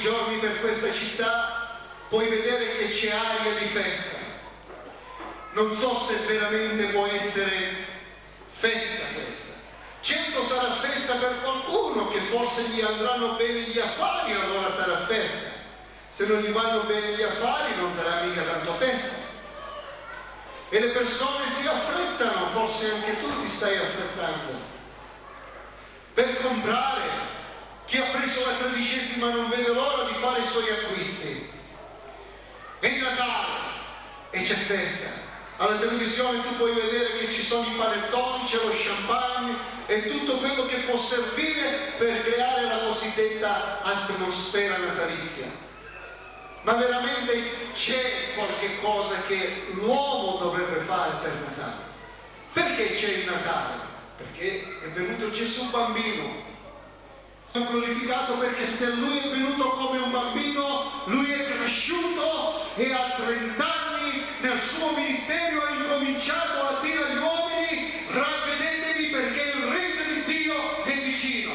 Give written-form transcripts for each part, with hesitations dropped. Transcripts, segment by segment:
giorni per questa città, puoi vedere che c'è aria di festa. Non so se veramente può essere festa questa. Certo sarà festa per qualcuno che forse gli andranno bene gli affari, allora sarà festa. Se non gli vanno bene gli affari non sarà mica tanto festa. E le persone si affrettano, forse anche tu ti stai affrettando per comprare. Chi ha preso la 13ª non vede l'ora di fare i suoi acquisti. È Natale e c'è festa. Alla televisione tu puoi vedere che ci sono i panettoni, c'è lo champagne e tutto quello che può servire per creare la cosiddetta atmosfera natalizia. Ma veramente c'è qualche cosa che l'uomo dovrebbe fare per Natale. Perché c'è il Natale? Perché è venuto Gesù bambino. Sono glorificato perché se lui è venuto come un bambino, lui è cresciuto e a 30 anni nel suo ministero ha incominciato a dire agli uomini: ravvedetevi perché il regno di Dio è vicino.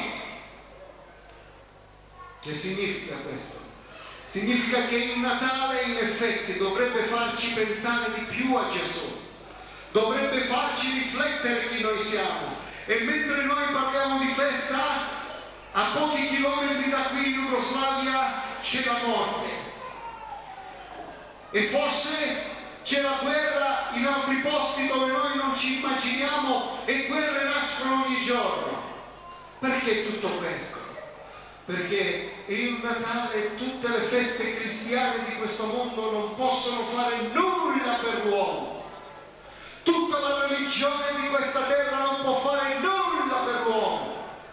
Che significa questo? Significa che il Natale in effetti dovrebbe farci pensare di più a Gesù, dovrebbe farci riflettere chi noi siamo. E mentre noi parliamo di festa, a pochi chilometri da qui in Jugoslavia c'è la morte e forse c'è la guerra in altri posti dove noi non ci immaginiamo, e guerre nascono ogni giorno. Perché tutto questo? Perché il Natale e tutte le feste cristiane di questo mondo non possono fare nulla per l'uomo. Tutta la religione di questa terra non può fare nulla per l'uomo.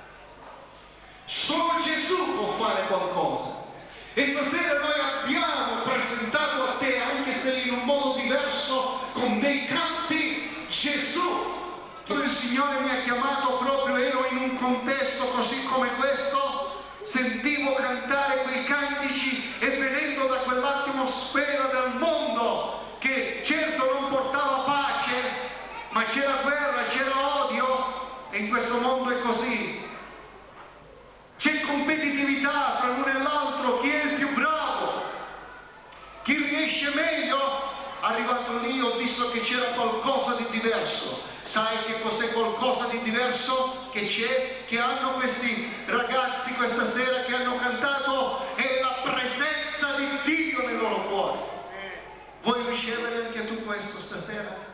Solo Gesù può fare qualcosa. E stasera noi abbiamo presentato a te, anche se in un modo diverso, con dei canti, Gesù. Il Signore mi ha chiamato proprio, ero in un contesto così come questo, sentivo cantare quei cantici e venendo da quell'atmosfera del mondo che certo non portava pace, ma c'era guerra, c'era odio, e in questo mondo è così. C'è competitività fra l'uno e l'altro, chi è il più bravo, chi riesce meglio. Arrivato lì ho visto che c'era qualcosa di diverso. Sai che cos'è qualcosa di diverso che c'è? Che hanno questi ragazzi questa sera che hanno cantato, è la presenza di Dio nel loro cuore. Vuoi ricevere anche tu questo stasera?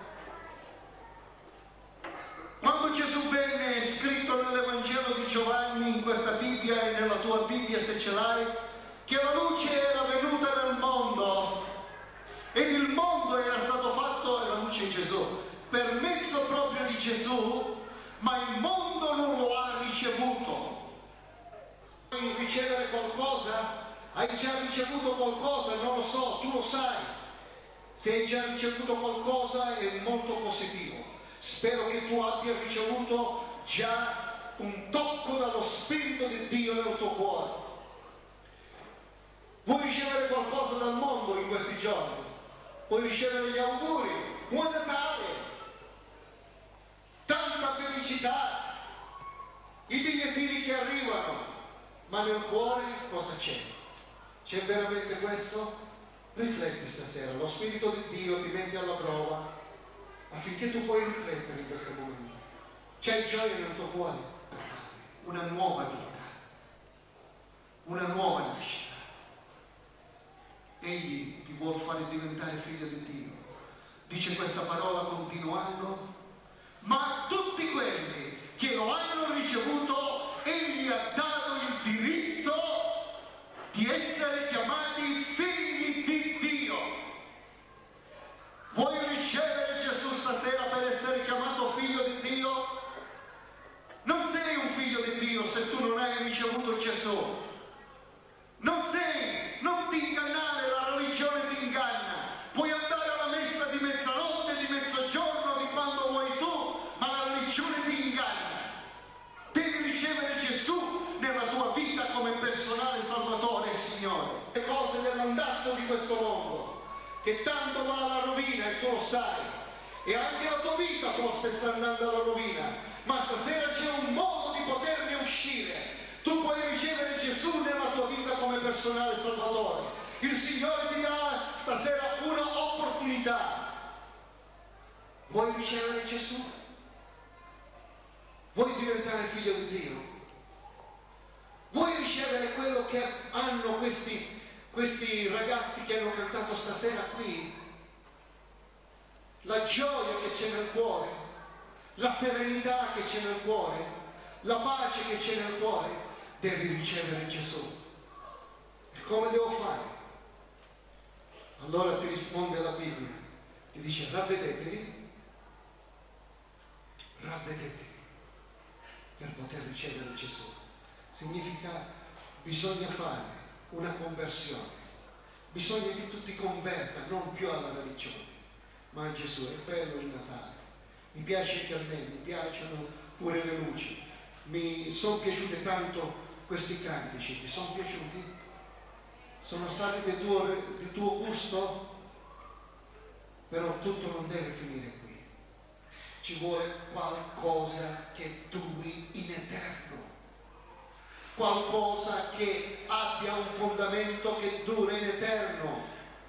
Quando Gesù venne, è scritto nell'Evangelo di Giovanni, in questa Bibbia e nella tua Bibbia se ce l'hai, che la luce era venuta nel mondo ed il mondo era stato fatto, e la luce è Gesù, per mezzo proprio di Gesù, ma il mondo non lo ha ricevuto. Vuoi ricevere qualcosa? Hai già ricevuto qualcosa? Non lo so, tu lo sai. Se hai già ricevuto qualcosa è molto positivo. Spero che tu abbia ricevuto già un tocco dallo Spirito di Dio nel tuo cuore. Vuoi ricevere qualcosa dal mondo in questi giorni? Puoi ricevere gli auguri, buon Natale, tanta felicità, i bigliettini che arrivano, ma nel cuore cosa c'è? C'è veramente questo? Rifletti stasera, lo Spirito di Dio ti mette alla prova affinché tu puoi riflettere in questo momento. C'è gioia nel tuo cuore? Una nuova vita, una nuova nascita. Egli ti vuol fare diventare figlio di Dio. Dice questa parola continuando: ma a tutti quelli che lo hanno ricevuto, egli ha dato il diritto di essere chiamati figli di Dio. Vuoi ricevere Gesù stasera per essere chiamato figlio di Dio? Non sei un figlio di Dio se tu non hai ricevuto Gesù. Non ti ingannare, la religione ti inganna. Puoi andare alla messa di mezzanotte, di mezzogiorno, di quando vuoi tu, ma la religione ti inganna. Devi ricevere Gesù nella tua vita come personale Salvatore e Signore. Le cose dell'andazzo di questo mondo, che tanto va alla rovina e tu lo sai, e anche la tua vita forse sta andando alla rovina, ma stasera c'è un modo di poterne uscire. Tu puoi ricevere Gesù nella tua vita come personale Signore ti dà stasera una opportunità. Vuoi ricevere Gesù? Vuoi diventare figlio di Dio? Vuoi ricevere quello che hanno questi ragazzi che hanno cantato stasera qui? La gioia che c'è nel cuore, la serenità che c'è nel cuore, la pace che c'è nel cuore. Devi ricevere Gesù. E come devo fare? Allora ti risponde la Bibbia, ti dice ravvedetevi per poter ricevere Gesù. Significa bisogna fare una conversione, bisogna che tu ti converta non più alla religione ma a Gesù. È bello il Natale, mi piace anche a me, mi piacciono pure le luci, mi sono piaciute tanto questi cantici. Ti sono piaciuti? Sono stati del tuo gusto? Però tutto non deve finire qui. Ci vuole qualcosa che duri in eterno, qualcosa che abbia un fondamento che dura in eterno,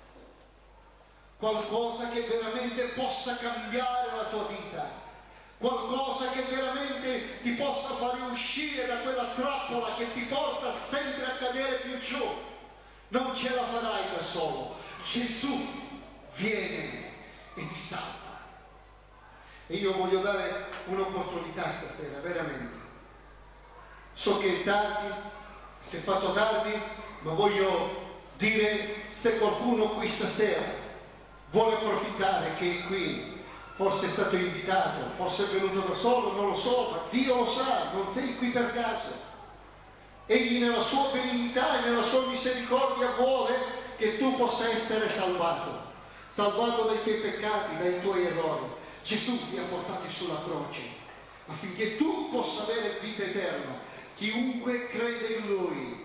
qualcosa che veramente possa cambiare la tua vita, qualcosa che veramente ti possa fare uscire da quella trappola che ti porta sempre a cadere più giù. Non ce la farai da solo, Gesù viene e ti salva. E io voglio dare un'opportunità stasera, veramente. So che è tardi, si è fatto tardi, ma voglio dire, se qualcuno qui stasera vuole approfittare che è qui, forse è stato invitato, forse è venuto da solo, non lo so, ma Dio lo sa, non sei qui per caso. Egli nella sua benignità e nella sua misericordia vuole che tu possa essere salvato dai tuoi peccati, dai tuoi errori. Gesù ti ha portati sulla croce affinché tu possa avere vita eterna. Chiunque crede in Lui,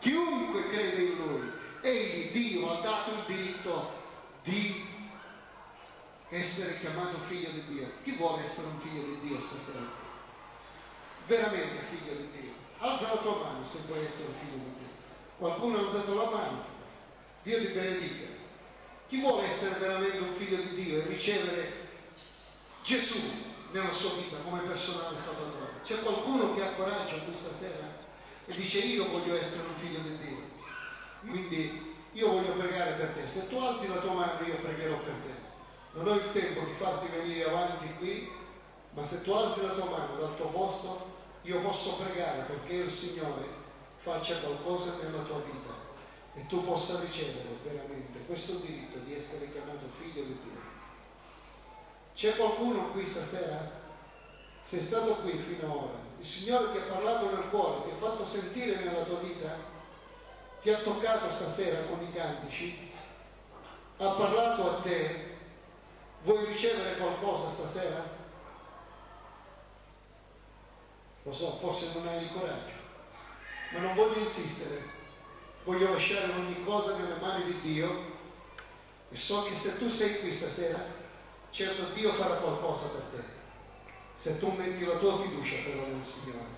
egli, Dio, ha dato il diritto di essere chiamato figlio di Dio. Chi vuole essere un figlio di Dio stasera? Veramente figlio di Dio? Alza la tua mano se vuoi essere figlio di Dio. Qualcuno ha alzato la mano? Dio ti benedica. Chi vuole essere veramente un figlio di Dio e ricevere Gesù nella sua vita come personale salvatore? C'è qualcuno che ha coraggio questa sera e dice io voglio essere un figlio di Dio? Quindi io voglio pregare per te. Se tu alzi la tua mano io pregherò per te. Non ho il tempo di farti venire avanti qui, ma se tu alzi la tua mano dal tuo posto io posso pregare perché il Signore faccia qualcosa nella tua vita e tu possa ricevere veramente questo diritto di essere chiamato figlio di Dio. C'è qualcuno qui stasera? Sei stato qui fino ad ora, il Signore ti ha parlato nel cuore, si è fatto sentire nella tua vita, ti ha toccato stasera con i cantici, ha parlato a te. Vuoi ricevere qualcosa stasera? Lo so, forse non hai il coraggio, ma non voglio insistere, voglio lasciare ogni cosa nelle mani di Dio e so che se tu sei qui stasera, certo Dio farà qualcosa per te, se tu metti la tua fiducia però nel Signore.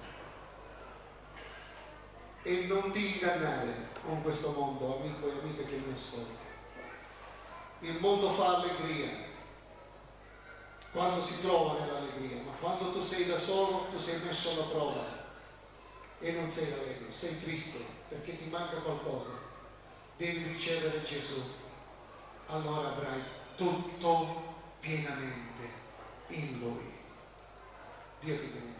E non ti ingannare con questo mondo, amico e amiche che mi ascolti. Il mondo fa allegria quando si trova nell'allegria, ma quando tu sei da solo, tu sei messo alla prova e non sei allegro, sei triste perché ti manca qualcosa. Devi ricevere Gesù, allora avrai tutto pienamente in Lui. Dio ti benedica.